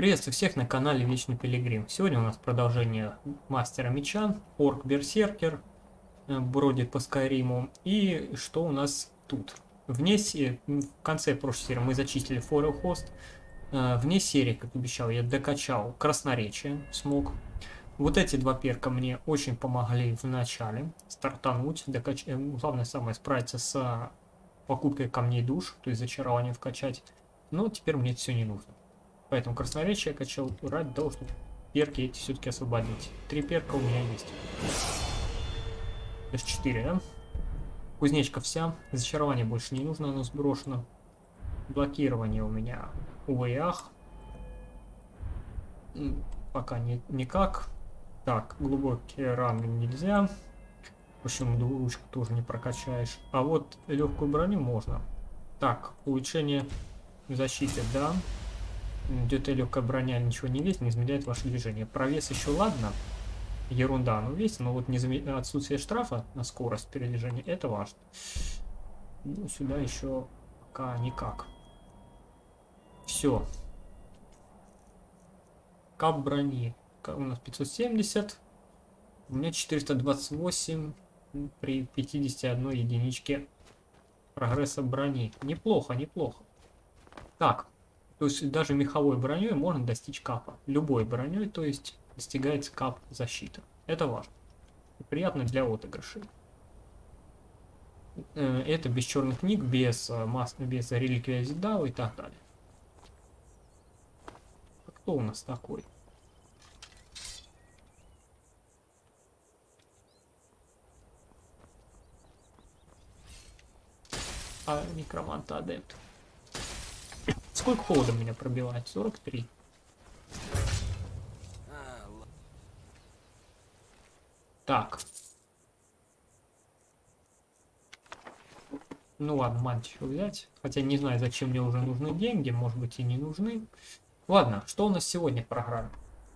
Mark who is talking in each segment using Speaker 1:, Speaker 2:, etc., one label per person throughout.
Speaker 1: Приветствую всех на канале Вечный Пилигрим. Сегодня у нас продолжение Мастера Меча. Орк Берсеркер бродит по Скайриму. И что у нас тут? В конце прошлой серии мы зачистили Форел Хост. Вне серии, как обещал, я докачал Красноречие, смог. Вот эти два перка мне очень помогли в начале стартануть. Главное самое справиться с покупкой камней душ, то есть зачарование вкачать. Но теперь мне это все не нужно. Поэтому красноречие я качал ради того, чтобы перки эти все-таки освободить. 3 перка у меня есть. То есть 4, да? Кузнечка вся. Зачарование больше не нужно, оно сброшено. Блокирование у меня увы и ах. Пока никак. Так, глубокие раны нельзя. В общем, двуручку тоже не прокачаешь. А вот легкую броню можно. Так, улучшение защиты, да. Идет и легкая броня, ничего не весит, не замедляет ваше движение. Про вес еще ладно. Ерунда, но весит, но вот отсутствие штрафа на скорость передвижения, это важно. Ну, сюда еще пока никак. Все. Кап брони. У нас 570. У меня 428 при 51 единичке прогресса брони. Неплохо, неплохо. Так. То есть даже меховой броней можно достичь капа. Любой броней, то есть достигается кап защиты. Это важно. И приятно для отыгрышей. Это без черных книг, без реликвии Азидала и так далее. А кто у нас такой? Некроманта адепт. Сколько холода меня пробивает? 43. Так. Ну ладно, мантию взять. Хотя не знаю, зачем мне уже нужны деньги. Может быть и не нужны. Ладно, что у нас сегодня в программе?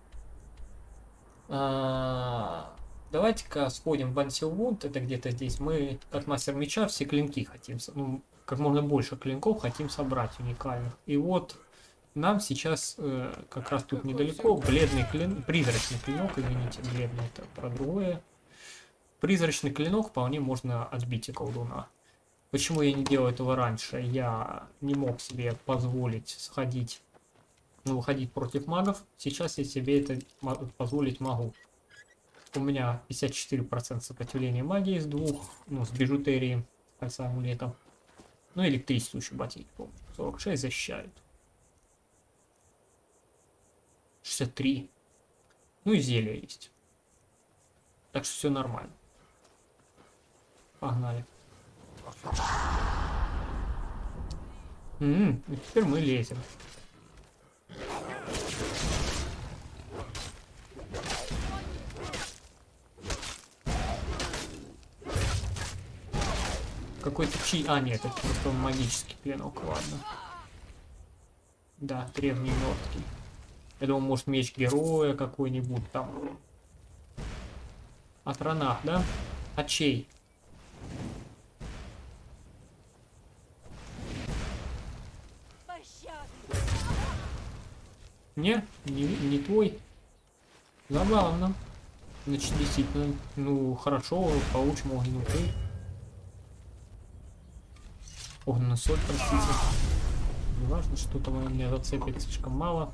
Speaker 1: Давайте-ка сходим в Ансилвунд. Это где-то здесь. Мы, как мастер меча, все клинки хотим. Ну, как можно больше клинков хотим собрать уникальных. И вот нам сейчас как раз тут недалеко бледный клинок, призрачный клинок, извините, бледный это про другое. Призрачный клинок вполне можно отбить и колдуна. Почему я не делал этого раньше? Я не мог себе позволить сходить, выходить против магов. Сейчас я себе это позволить могу. У меня 54% сопротивления магии из двух, с бижутерии, кольца амулета. Ну, электричество еще ботинки, помню. 46 защищают. 63. Ну и зелье есть. Так что все нормально. Погнали. И теперь мы лезем. Какой-то нет, это просто магический клинок, ладно. Да, древний мертвый. Я думал, может, меч героя какой-нибудь там. От ранах, да? От чей? Не твой. Забавно. Значит, действительно, хорошо, получим огненный. Огненный соль, простите. Не важно, что-то меня зацепит слишком мало.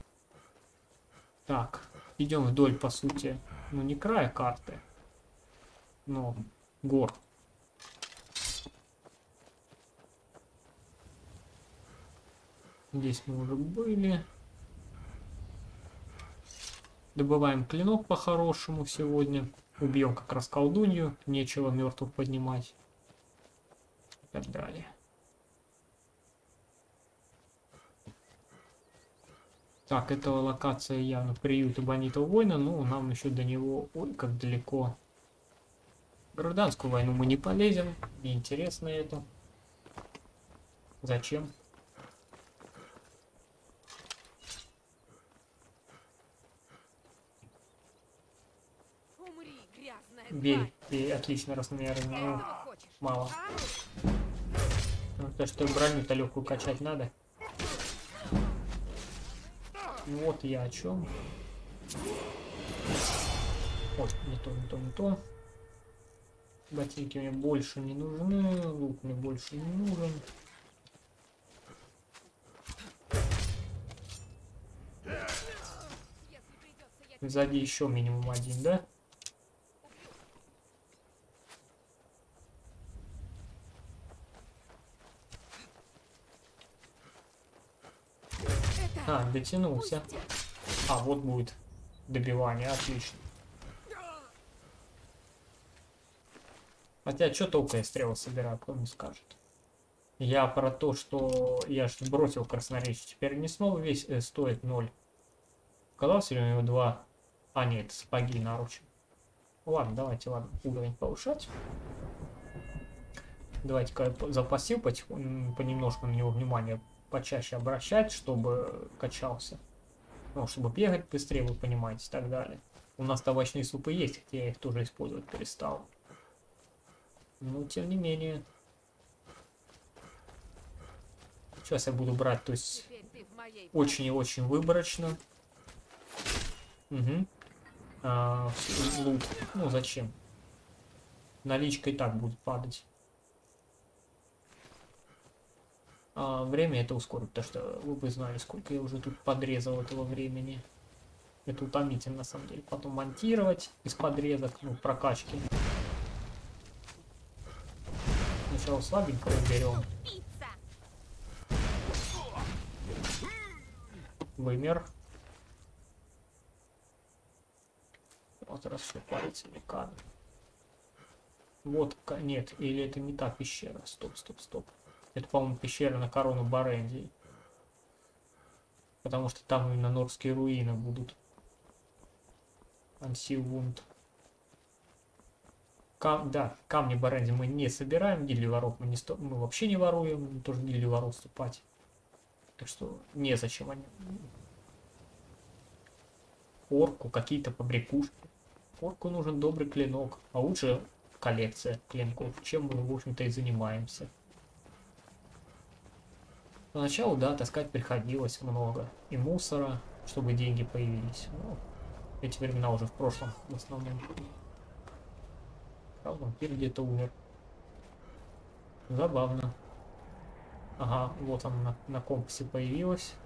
Speaker 1: Так, идем вдоль, по сути, не края карты, но гор. Здесь мы уже были. Добываем клинок по-хорошему сегодня. Убьем как раз колдунью. Нечего мертвых поднимать. И так далее. Так, эта локация явно приют Эбонитового воина. Но нам еще до него, ой, как далеко. В гражданскую войну мы не полезем. Неинтересно это. Зачем? Верь, ты отлично размеры, но мало. То, что броню-то легкую качать надо. Ну вот я о чем. Ой, не то, не то, не то. Ботинки мне больше не нужны, лук мне больше не нужен. Сзади еще минимум один, да? А, дотянулся. А, вот будет добивание, отлично. Хотя, что толку я стрелы собираю, кто мне скажет. Я про то, что я же бросил красноречие. Теперь не снова весь стоит 0. Казалось ли у него 2? А, нет, сапоги наручи. Ладно, давайте, ладно, уровень повышать. Давайте-ка за пассив понемножку на него внимание почаще обращать, чтобы качался. Ну, чтобы бегать быстрее, вы понимаете, и так далее. У нас овощные супы есть, хотя я их тоже использовать перестал. Но, тем не менее. Сейчас я буду брать, то есть, очень и очень выборочно. Угу. Лут. Ну, зачем? Наличка и так будет падать. Время это ускорит, потому что вы бы знали, сколько я уже тут подрезал этого времени. Это утомительно, на самом деле. Потом монтировать из подрезок, ну, прокачки. Сначала слабенького берем. Вымер. Вот раз все пальцы кадр. Вот, нет, или это не та пещера. Стоп, стоп, стоп. Это, по-моему, пещера на корону Барендии. Потому что там именно норские руины будут. Ансивунд. Да, камни Баренди мы не собираем. Гильдию воров мы вообще не воруем. Тоже в гильдию воров вступать. Так что незачем они. Орку, какие-то побрякушки. Орку нужен добрый клинок. А лучше коллекция клинков. Чем мы, в общем-то, и занимаемся. Поначалу, да, таскать приходилось много. И мусора, чтобы деньги появились. Но эти времена уже в прошлом, в основном. Правда, вампир где-то умер. Забавно. Ага, вот она на компасе появилась.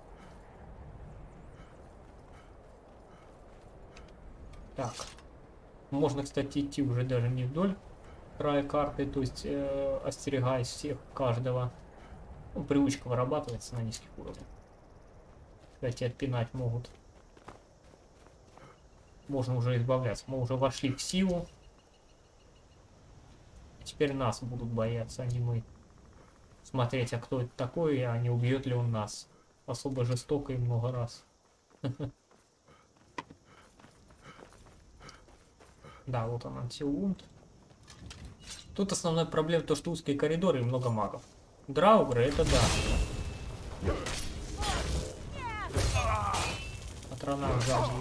Speaker 1: Так. Можно, кстати, идти уже даже не вдоль края карты, то есть остерегаясь всех, каждого. Ну, привычка вырабатывается на низких уровнях. Кстати, отпинать могут. Можно уже избавляться. Мы уже вошли в силу. Теперь нас будут бояться, а не мы. Смотреть, а кто это такой, а не убьет ли он нас. Особо жестоко и много раз. Да, вот он, антиунт. Тут основная проблема то, что узкие коридоры и много магов. Драугры, это да. Патрона сзади.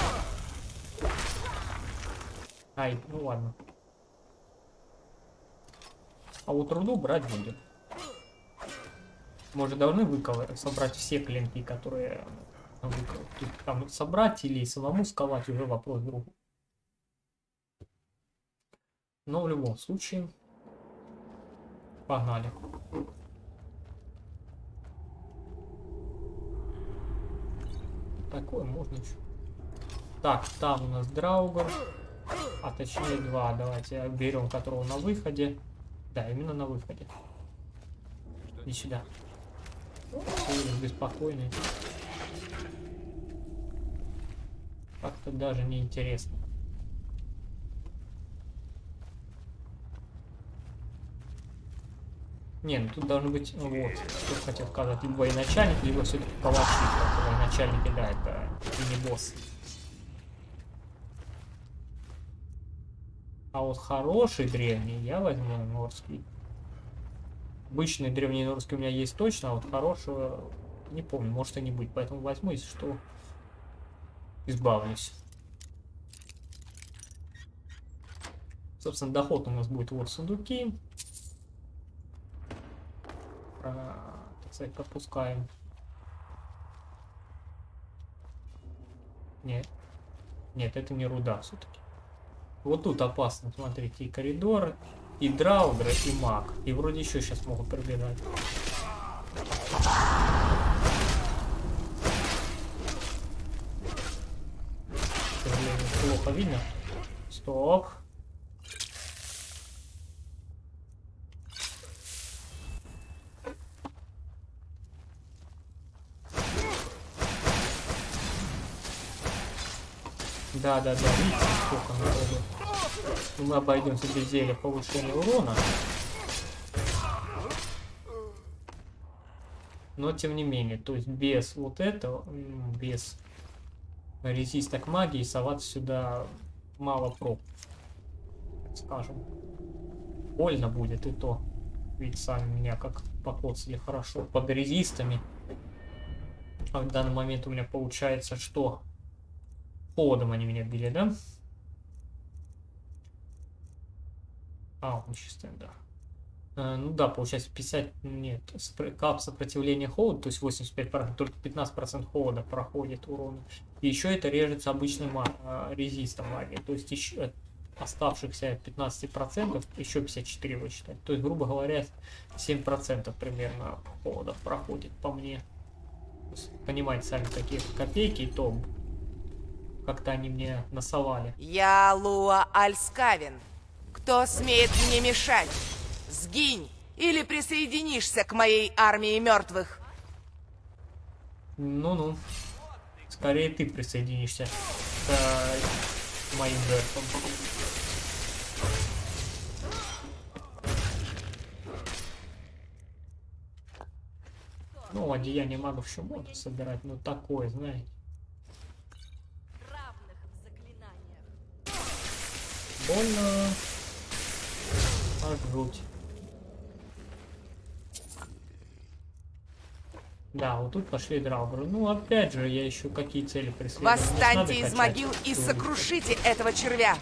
Speaker 1: Ай, ну ладно. А вот руду брать будем. Мы же должны собрать все клинки, которые тут, там собрать или самому сковать, уже вопрос другой. Но в любом случае, погнали. Такое можно еще. Так, там у нас Драугр. А точнее 2. Давайте берем которого на выходе. Да, именно на выходе. Иди сюда. Ты беспокойный. Как-то даже не интересно. Не, ну тут должны быть, вот, что хотел сказать, либо военачальник, либо все-таки палачи, как военачальники, да, это мини-босс. А вот хороший древний я возьму норский. Обычный древний норский у меня есть точно, а вот хорошего не помню, может и не быть, поэтому возьму, если что, избавлюсь. Собственно, доход у нас будет вот сундуки. Так сказать, пропускаем. Нет. Нет, это не руда все-таки. Вот тут опасно, смотрите, и коридоры, и драугры, и маг. И вроде еще сейчас могут пробежать. К сожалению, плохо видно. Стоп. Да, видите, сколько народу. Ну, мы обойдемся без зелья повышения урона. Но тем не менее, то есть без вот этого, без резиста к магии соваться сюда мало проб, скажем. Больно будет и то. Ведь сами меня как покоцали хорошо под резистами. А в данный момент у меня получается, что холодом они меня били, да? А, он чистый, да. Ну да, получается 50, нет, кап сопротивления холода, то есть 85%, только 15% холода проходит урона. И еще это режется обычным резистом магии, то есть еще оставшихся 15% еще 54 вычитать. То есть, грубо говоря, 7% примерно холода проходит по мне. Понимаете, сами такие копейки, и то как-то они мне насовали.
Speaker 2: Я Луа Альскавин. Кто смеет мне мешать? Сгинь или присоединишься к моей армии мертвых.
Speaker 1: Ну-ну. Скорее ты присоединишься к моим жертвам. Ну, одеяние магов еще можно собирать, но такое, знаете. Больно. Аж жуть. Да, вот тут пошли драугры. Ну, опять же, я еще какие цели преследую.
Speaker 2: Восстаньте из могил и сокрушите этого червя.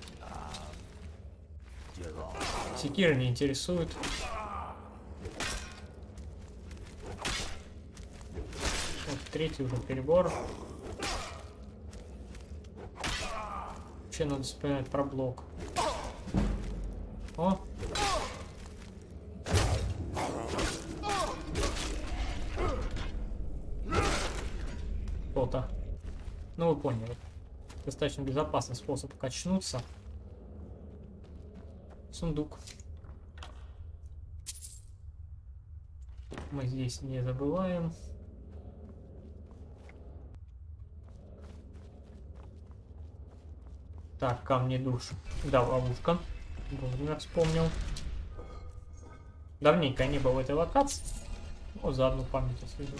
Speaker 1: Секира не интересует. Вот третий уже перебор. Вообще надо вспоминать про блок. О! Кто-то. Ну, вы поняли. Достаточно безопасный способ качнуться. Сундук. Мы здесь не забываем. Так, камни душ. Да, ловушка. Вовремя вспомнил. Давненько не было в этой локации. Ну, заодно память освежу.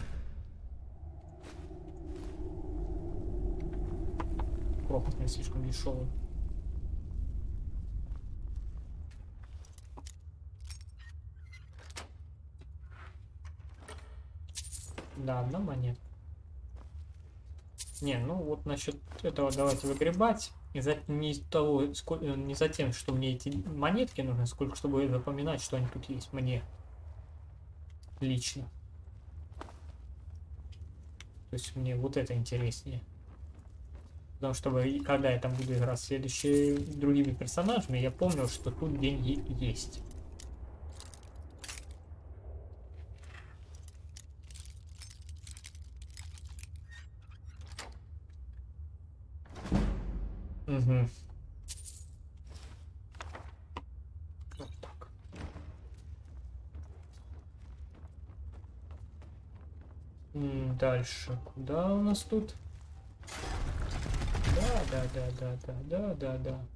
Speaker 1: Пропуск не слишком дешевый. Да, одна монета. Не, ну вот насчет этого давайте выгребать. И не, того, не за тем, что мне эти монетки нужны, сколько чтобы запоминать, что они тут есть мне. Лично. То есть мне вот это интереснее. Потому что когда я там буду играть следующими другими персонажами, я помню, что тут деньги есть. Угу. Вот так. Дальше. Куда у нас тут? Да.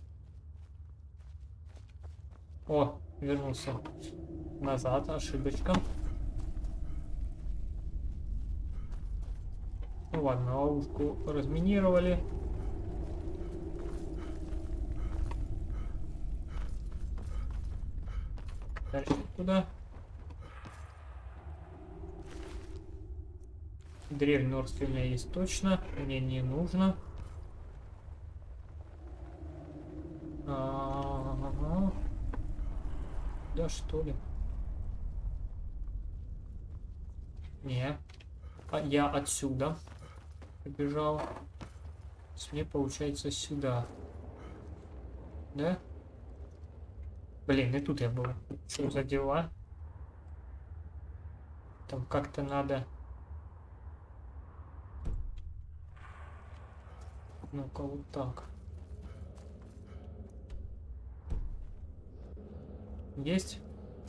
Speaker 1: О, вернулся назад, ошибочка. Ну ладно, ловушку разминировали. Дальше куда? Древний Норский у меня есть точно. Мне не нужно. Ага. Да что ли? Не. А я отсюда. побежал. Мне получается сюда. Да? Блин, и тут я был. Что за дела? Там как-то надо... Ну-ка, вот так. Есть?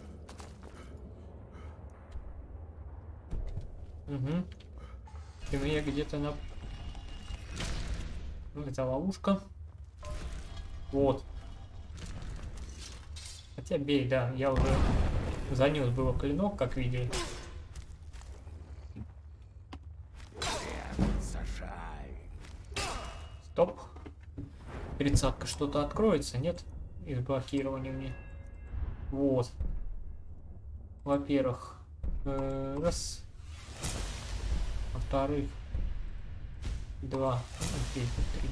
Speaker 1: Угу. Ты меня где-то на... Это ловушка. Вот. Хотя бей, да. Я уже занес было клинок, как видели. Стоп. Тридцатка что-то откроется, нет? Из блокирования мне. Вот. Во-первых. Раз. Во-вторых. Два. Окей, три.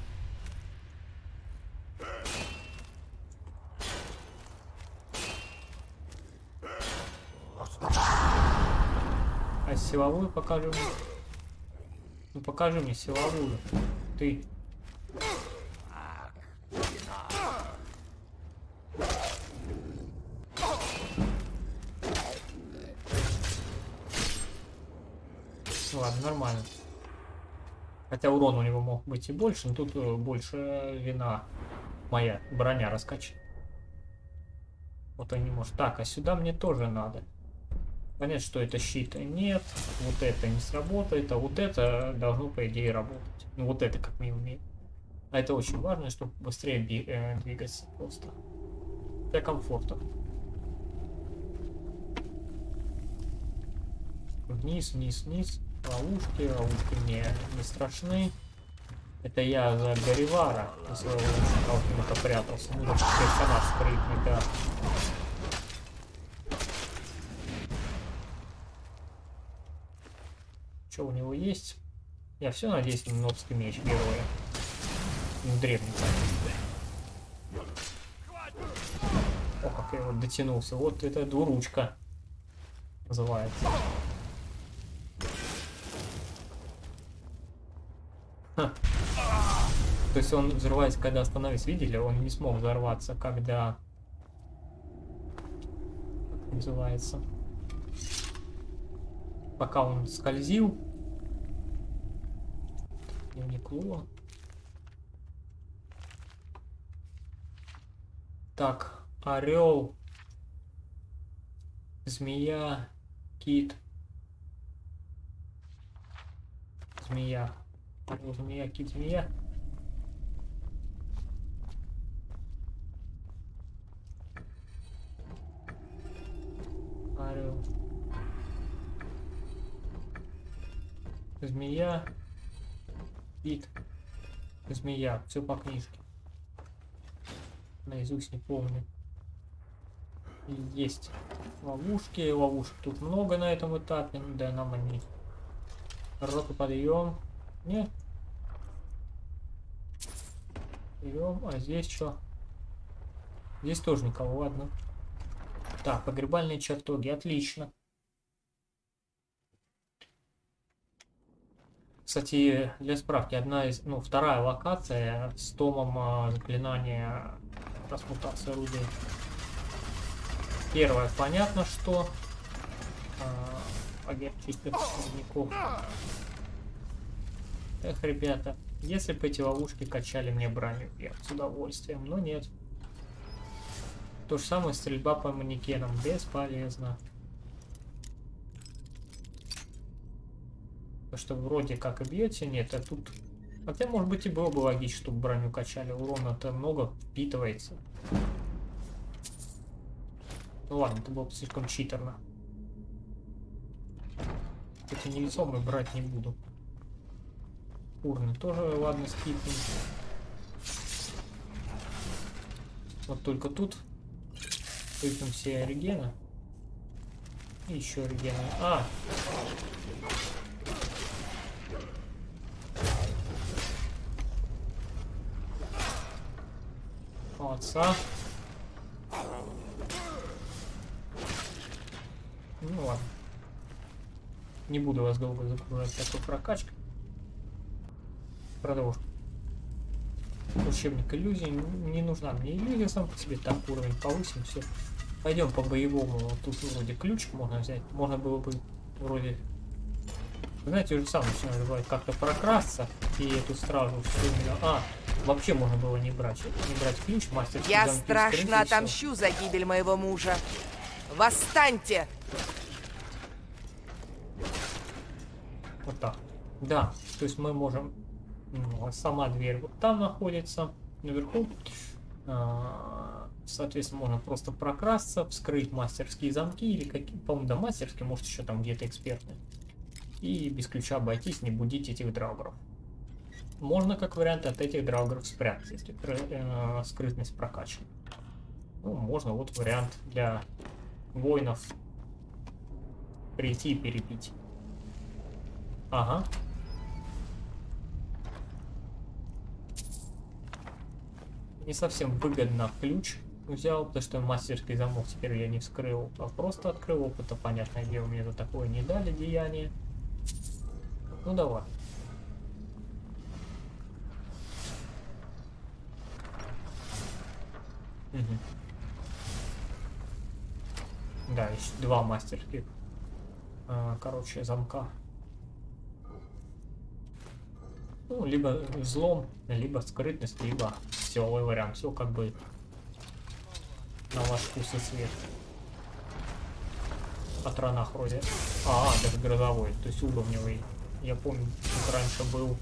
Speaker 1: А силовую покажи мне. Ну покажи мне силовую. Ты. Ладно, нормально. Хотя урон у него мог быть и больше, но тут больше вина моя. Броня раскачана. Вот он не может. Так, а сюда мне тоже надо. Понятно, что это щит. Нет, вот это не сработает, а вот это должно, по идее, работать. Ну, вот это как минимум. А это очень важно, чтобы быстрее двигаться просто. Для комфорта. Вниз, вниз, вниз. Ловушки, ловушки мне не страшны. Это я за Гарривара на своего лучника прятался. Ну, даже персонаж спрыгнет, да. Что у него есть? Я все надеюсь на нотский меч героя. Ну, древний. О, как я его дотянулся. Вот это двуручка называется. Ха. То есть он взрывается, когда остановится. Видели? Он не смог взорваться, когда... Как называется? Пока он скользил. Дневник Луа. Так, орел, змея, кит. Змея. Орел, змея, кит, змея. Орел. Змея. Кит. Змея. Все по книжке. Наизусть не помню. Есть ловушки. Ловушек тут много на этом этапе. Да, нам они. Роту подъем. Нет. Берем. А здесь что? Здесь тоже никого, ладно. Так, погребальные чертоги. Отлично. Кстати, для справки, вторая локация с томом заклинания трансмутации руды. Первая, понятно, что агент чистых проводников. Эх, ребята, если бы эти ловушки качали мне броню, я с удовольствием, но нет. То же самое стрельба по манекенам, бесполезно. Что вроде как и бьете, нет, а тут... Хотя, может быть, и было бы логично, чтобы броню качали. Урона-то много впитывается. Ну ладно, это было бы слишком читерно. Эти невесомые брать не буду. Урны тоже, ладно, скипнем. Вот только тут выпьем все регена. И еще регена. А! Молодца. Ну ладно. Не буду вас долго загружать такой прокачкой. Продолжим. Учебник иллюзий. Не нужна мне иллюзия сам по себе. Так, уровень повысим, все. Пойдем по боевому. Тут вроде ключ можно взять. Можно было бы вроде... Знаете, уже сам начинаю бывает как-то прокрасться. И эту стражу все именно... Вообще можно было не брать ключ, мастер.
Speaker 2: Я страшно отомщу за гибель моего мужа. Восстаньте!
Speaker 1: Вот так. Да, то есть мы можем... сама дверь вот там находится, наверху. Соответственно, можно просто прокрасться, вскрыть мастерские замки или какие... По-моему, да, мастерские, может еще там где-то экспертные. И без ключа обойтись, не будить этих драугров. Можно, как вариант, от этих драугров спрятаться, если скрытность прокачана. Ну, можно, вот вариант для воинов прийти и перебить. Ага. Не совсем выгодно ключ взял, потому что мастерский замок теперь я не вскрыл, а просто открыл. Опыта, понятное дело, мне за такое не дали деяние. Ну давай. Угу. Да, еще 2 мастерских. Короче, замка. Ну, либо взлом, либо скрытность, либо силовой вариант. Все как бы на ваш вкус и цвет. Патронах вроде. Даже грозовой, то есть уровневый. Я помню, как раньше был.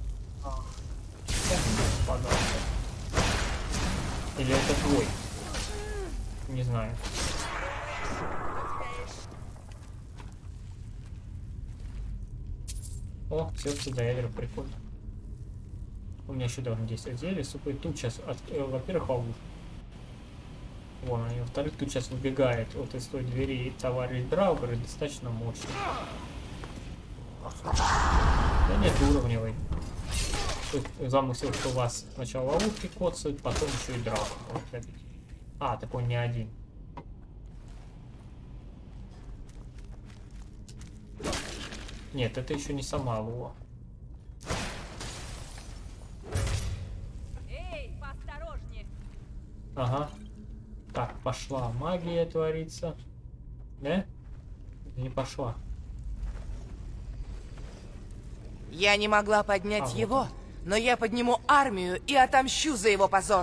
Speaker 1: Или это твой? Не знаю. О, сердце доядер, прикольно. У меня еще должен действовать зелье. Супы. Тут сейчас, во-первых, ловушка. Вон они. Во-вторых, тут сейчас выбегает вот из той двери товарищ Драугр и достаточно мощный. Да нет, уровневый. Тут замысел, что у вас сначала ловушки коцают, потом еще и Драугр может забить. Так он не один. Нет, это еще не сама Луа.
Speaker 3: Эй, поосторожнее.
Speaker 1: Ага. Так, пошла магия творится. Да? Не пошла.
Speaker 2: Я не могла поднять его, но я подниму армию и отомщу за его позор.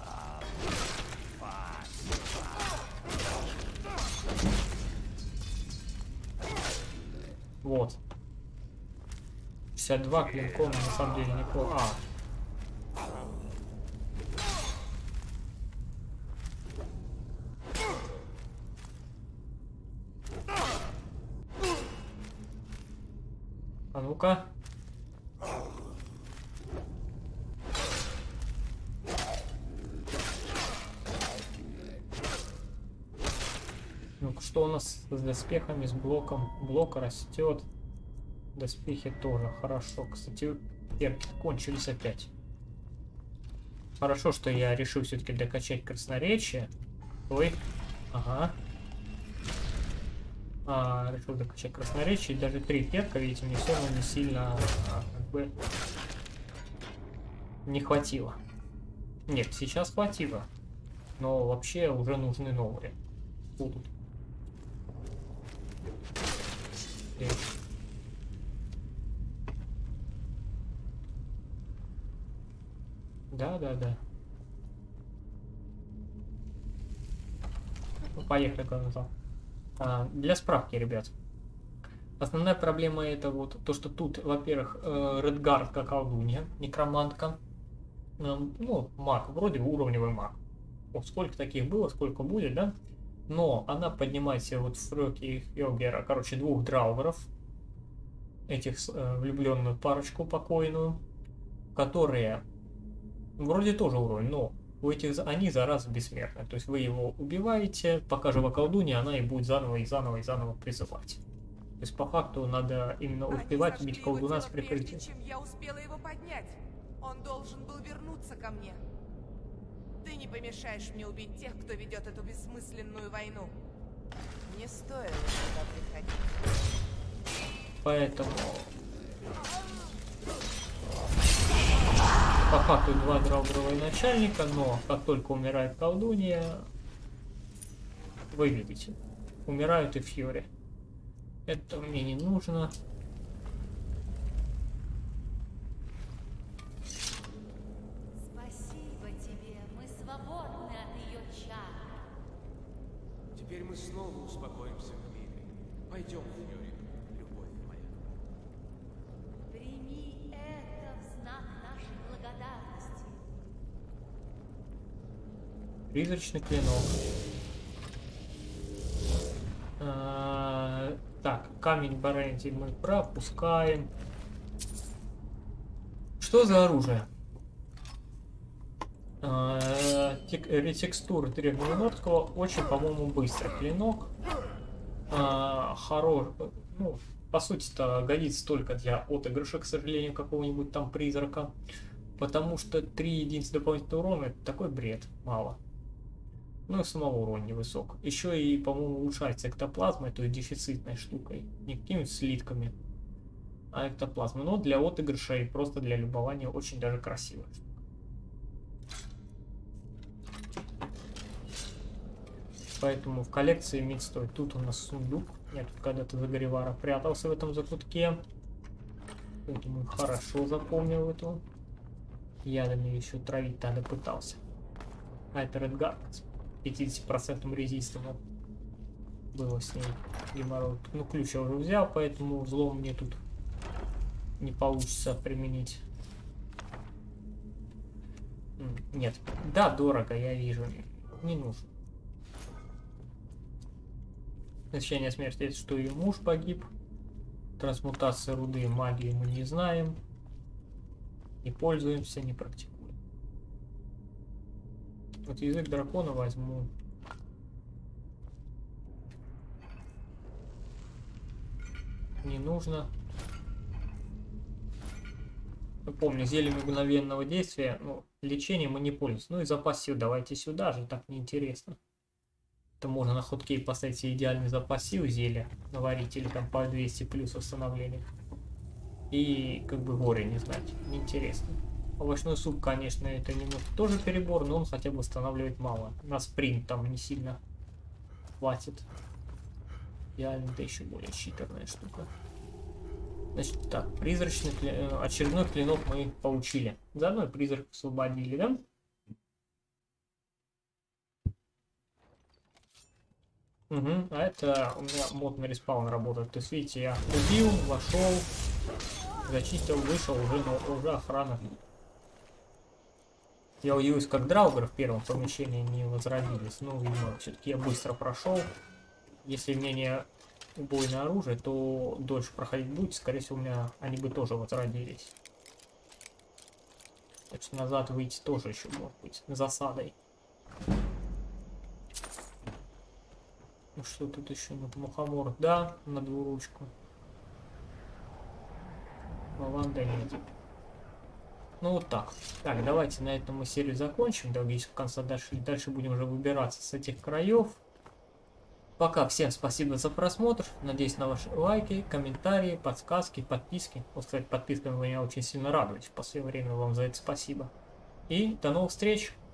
Speaker 1: Вот. 52 клинком на самом деле неплохо. А ну-ка. Ну-ка, что у нас с доспехами, с блоком? Блок растет. Доспехи тоже хорошо. Кстати, перки кончились опять. Хорошо, что я решил все-таки докачать красноречие. Ой. Ага. Решил докачать красноречие. И даже 3 перка, видите, мне все равно не сильно как бы не хватило. Нет, сейчас хватило. Но вообще уже нужны новые. Будут. Да. Ну, поехали, глаза. Для справки, ребят. Основная проблема это вот то, что тут, во-первых, Редгард как колдунья, некромантка. Ну, маг, вроде уровневый маг. Вот сколько таких было, сколько будет, да? Но она поднимает себе вот в сроки Йогера, короче, 2 драугров. Этих влюбленную парочку покойную. Которые вроде тоже уровень, но у этих они за раз бессмертны. То есть вы его убиваете, пока жива колдунья, она и будет заново призывать. То есть по факту надо именно успевать убить колдуна с прикрытием.
Speaker 2: Чем я успела его поднять, он должен был вернуться ко мне. Ты не помешаешь мне убить тех, кто ведет эту бессмысленную войну. Не стоило сюда приходить.
Speaker 1: Поэтому факту 2 драугровые начальника, но как только умирает колдунья, вы видите, умирают и Фьюри. Это мне не нужно.
Speaker 3: Спасибо тебе, мы свободны от ее чар.
Speaker 4: Теперь мы снова успокоимся в мире. Пойдем, Фьюри, любовь моя.
Speaker 3: Прими это в знак нашей благодарности.
Speaker 1: Призрачный клинок. Так, камень Баренти мы пропускаем. Что за оружие? Ретекстура древнего нордского. Очень, по-моему, быстрый клинок. Хорош. Ну, по сути-то годится только для отыгрыша, к сожалению, какого-нибудь там призрака. Потому что 3 единицы дополнительного урона — это такой бред. Мало. Ну и самого урона невысок. Еще и, по-моему, улучшается эктоплазмой, то есть дефицитной штукой. Не какими-то слитками, а эктоплазмой. Но для отыгрыша и просто для любования очень даже красивая штука. Поэтому в коллекции иметь стоит. Тут у нас сундук. Я тут когда-то за Гарривара прятался в этом закутке. Поэтому хорошо запомнил эту. Ядами еще травить тогда пытался. А это Редгар. 50% резистом было с ней геморрой. Ну, ключ я уже взял, поэтому взлом мне тут не получится применить. Нет. Да, дорого, я вижу. Не нужно. Насыщение смерти — это что ее муж погиб. Трансмутация руды и магии мы не знаем. Не пользуемся, не практикуем. Вот язык дракона возьму. Не нужно. Помню, зелье мгновенного действия. Ну, лечение мы не пользуемся. Ну и запас сил давайте сюда же, так неинтересно. Это можно на хоткей поставить себе идеальный запас сил зелья. Наварить или там по 200 плюс восстановление. И как бы горе не знать. Неинтересно. Овощной суп, конечно, это немного тоже перебор, но он хотя бы восстанавливает мало. На спринт там не сильно хватит. Идеально, это еще более читерная штука. Значит, так, призрачный очередной клинок мы получили. Заодно и призрак освободили, да? Угу, а это у меня мод на респаун работает. То есть, видите, я убил, вошел, зачистил, вышел, уже охрана. Я удивился, как драугры в первом помещении не возродились. Ну, видимо, все-таки я быстро прошел. Если у меня не убойное оружие, то дольше проходить будет. Скорее всего, у меня они бы тоже возродились. Значит, назад выйти тоже еще может быть засадой. Ну что тут еще? Мухомор, да, на двуручку. Лаванда нет. Ну вот так. Так, давайте на этом мы серию закончим. До логического конца дошли. Дальше будем уже выбираться с этих краев. Пока всем спасибо за просмотр. Надеюсь на ваши лайки, комментарии, подсказки, подписки. Вот, кстати, подписками вы меня очень сильно радуете. В последнее время вам за это спасибо. И до новых встреч!